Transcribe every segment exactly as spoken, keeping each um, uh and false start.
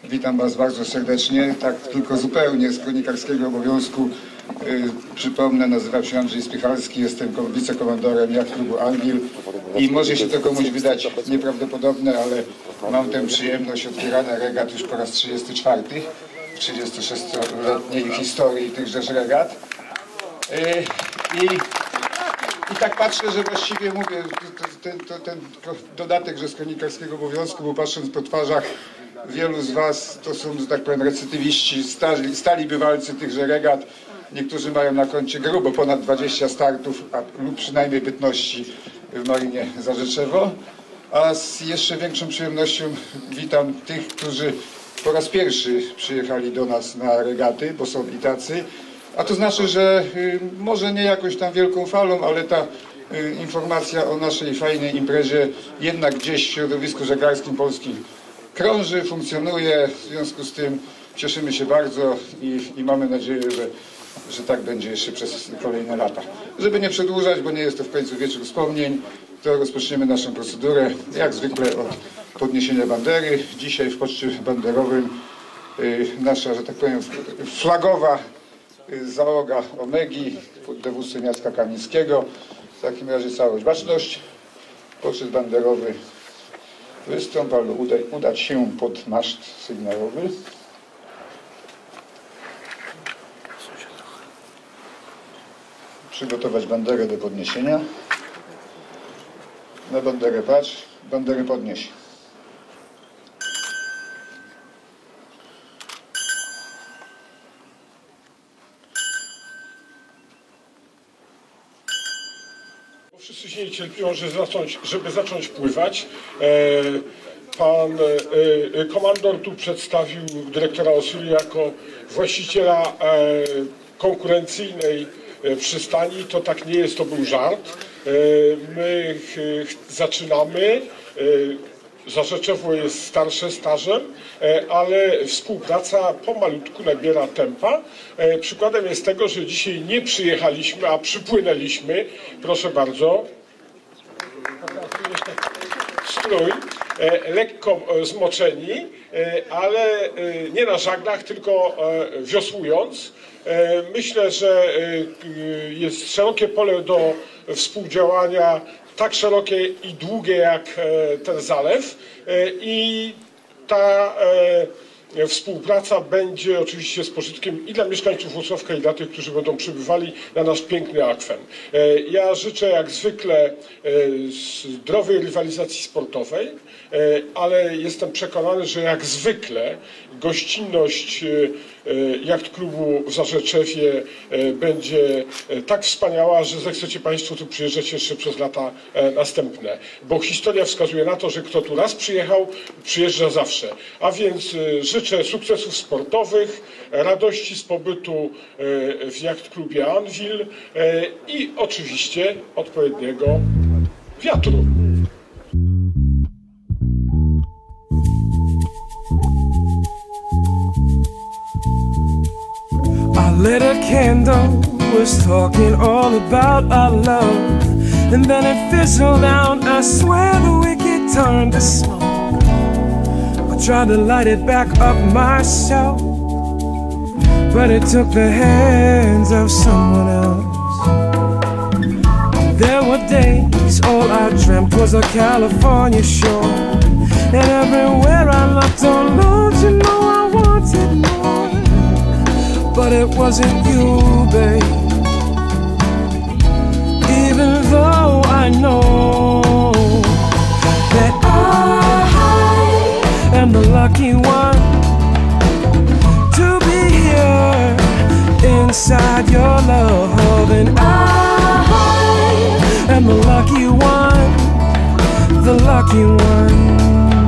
Witam Was bardzo serdecznie, tak tylko zupełnie z kronikarskiego obowiązku. Yy, przypomnę, nazywam się Andrzej Spychalski, jestem wicekomandorem Jacht Klubu Anwil i może się to komuś wydać nieprawdopodobne, ale mam tę przyjemność otwierania regat już po raz trzydziesty czwarty w trzydziestosześcioletniej historii tychżeż regat. Yy, i, I tak patrzę, że właściwie mówię, ten, ten, ten dodatek, że z kronikarskiego obowiązku, bo patrząc po twarzach wielu z Was, to są, że tak powiem, recydywiści, stali, stali bywalcy tychże regat. Niektórzy mają na koncie grubo ponad dwadzieścia startów, a, lub przynajmniej bytności w Marinie Zarzeczewo. A z jeszcze większą przyjemnością witam tych, którzy po raz pierwszy przyjechali do nas na regaty, bo są i tacy. A to znaczy, że y, może nie jakąś tam wielką falą, ale ta y, informacja o naszej fajnej imprezie jednak gdzieś w środowisku żeglarskim polskim krąży, funkcjonuje. W związku z tym cieszymy się bardzo i, i mamy nadzieję, że, że tak będzie jeszcze przez kolejne lata. Żeby nie przedłużać, bo nie jest to w końcu wieczór wspomnień, to rozpoczniemy naszą procedurę, jak zwykle od podniesienia bandery. Dzisiaj w poczcie banderowym y, nasza, że tak powiem, flagowa y, załoga Omegi pod dowództwem Jacka Kamińskiego. W takim razie całość baczność, poczet banderowy wystąp albo uda, udać się pod maszt sygnałowy. Przygotować banderę do podniesienia. Na banderę patrz, banderę podnieś. Wszyscy się nie cierpią, że zacząć, żeby zacząć pływać. Pan komandor tu przedstawił dyrektora Osiry jako właściciela konkurencyjnej przystani. To tak nie jest, to był żart. My zaczynamy. Zarzeczewo jest starsze stażem, ale współpraca pomalutku nabiera tempa. Przykładem jest tego, że dzisiaj nie przyjechaliśmy, a przypłynęliśmy. Proszę bardzo. Strój. Lekko zmoczeni, ale nie na żaglach, tylko wiosłując. Myślę, że jest szerokie pole do współdziałania, tak szerokie i długie jak ten zalew, i ta współpraca będzie oczywiście z pożytkiem i dla mieszkańców Włocławka, i dla tych, którzy będą przybywali na nasz piękny akwen. Ja życzę jak zwykle zdrowej rywalizacji sportowej, ale jestem przekonany, że jak zwykle gościnność Jacht Klubu w Zarzeczewie będzie tak wspaniała, że zechcecie Państwo tu przyjeżdżać jeszcze przez lata następne. Bo historia wskazuje na to, że kto tu raz przyjechał, przyjeżdża zawsze. A więc życzę sukcesów sportowych, radości z pobytu w Jacht Klubie Anwil i oczywiście odpowiedniego wiatru. Lit a candle, was talking all about our love, and then it fizzled out. I swear the wicked turned to smoke. I tried to light it back up myself, but it took the hands of someone else. There were days all I dreamt was a California shore, and everywhere I looked, oh Lord, you know I wanted more. But it wasn't you, babe. Even though I know that I am the lucky one to be here inside your love, and I am the lucky one, the lucky one.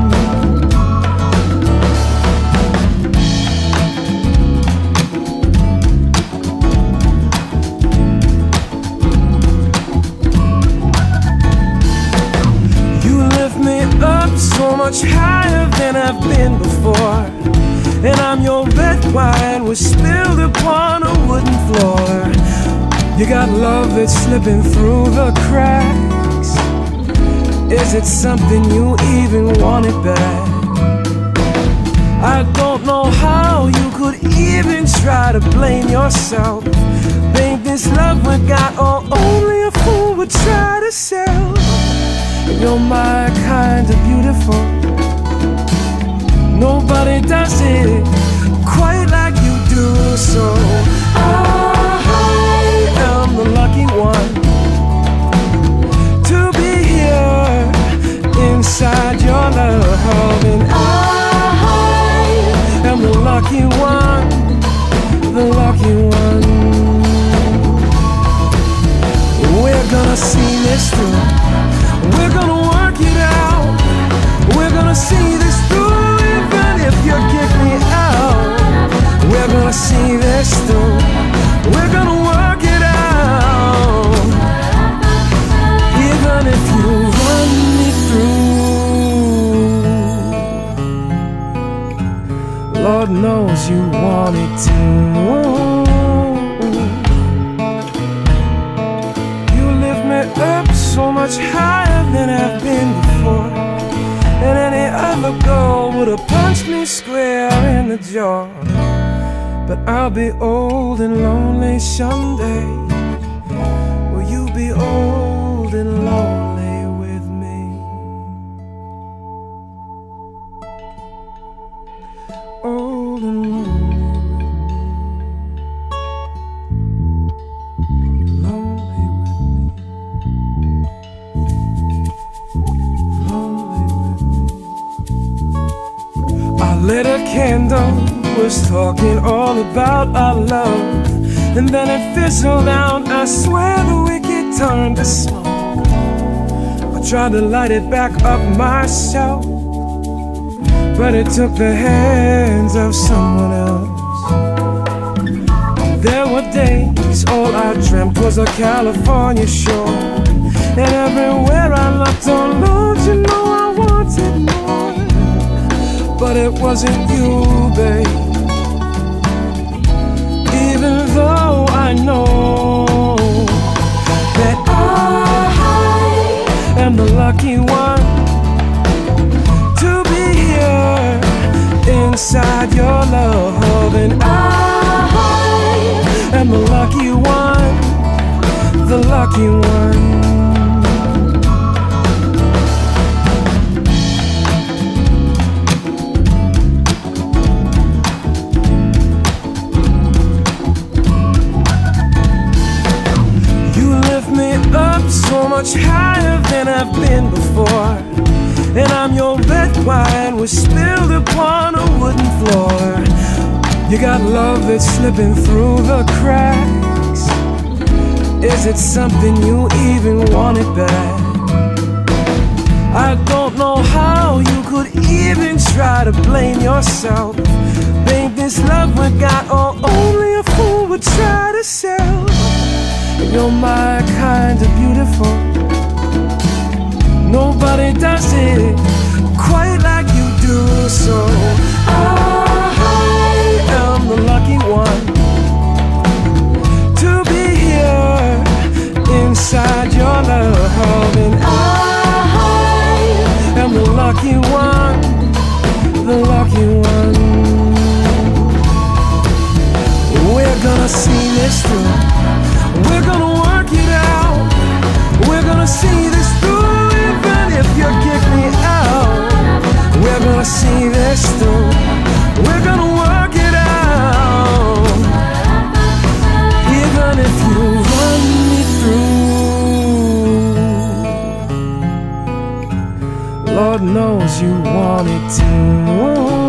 So much higher than I've been before, and I'm your red wine was spilled upon a wooden floor. You got love that's slipping through the cracks. Is it something you even wanted back? I don't know how you could even try to blame yourself. Babe, this love we got, oh, only a fool would try to sell. You're my kind of beautiful. Nobody does it quite like you do. So I am the lucky one to be here inside your love. And I am the lucky one, the lucky one. We're gonna see this through. We're gonna work it out. We're gonna see this through, even if you kick me out. We're gonna see this through. We're gonna work it out, even if you run me through. Lord knows you wanted to. Up so much higher than I've been before, and any other girl would have punched me square in the jaw. But I'll be old and lonely someday. Will you be old and lonely with me? Old and lonely. Lit a candle, was talking all about our love, and then it fizzled out. I swear the wicked turned to smoke. I tried to light it back up myself, but it took the hands of someone else. There were days all I dreamt was a California shore, and everywhere I looked, oh Lord, you know I wanted more. But it wasn't you, babe. Even though I know that I am the lucky one to be here inside your love. And I am the lucky one, the lucky one. So much higher than I've been before, and I'm your red wine was spilled upon a wooden floor. You got love that's slipping through the cracks. Is it something you even wanted back? I don't know how you could even try to blame yourself. Babe, this love we got, oh, only a fool would try to sell. You're my kind of beautiful. Nobody does it quite like you do. So I am the lucky one to be here inside your love. And I am the lucky one, the lucky one. We're gonna see this through. We're gonna work it out. We're gonna see this through, even if you kick me out. We're gonna see this through. We're gonna work it out, even if you run me through. Lord knows you wanted to.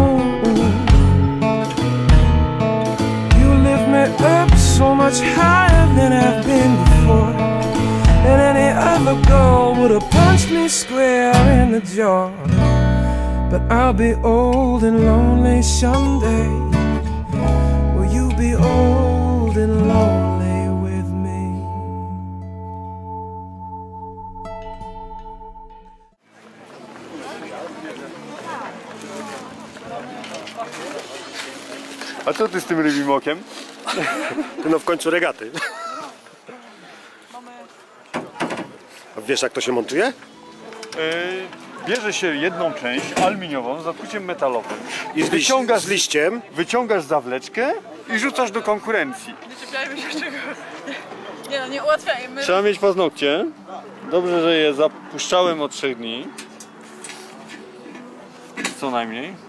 You lift me up so much higher than I've been before, and any other girl would have punched me square in the jaw. But I'll be old and lonely someday. Will you be old and lonely with me? A co ty z tym rybim okiem? No w końcu regaty. A wiesz, jak to się montuje? Yy, bierze się jedną część aluminiową z zatłuciem metalowym. I z, liś, wyciągasz, z liściem. wyciągasz zawleczkę i rzucasz do konkurencji. Nie czepiajmy się czego. Nie no, nie ułatwiajmy. Trzeba mieć paznokcie. Dobrze, że je zapuszczałem od trzech dni. Co najmniej.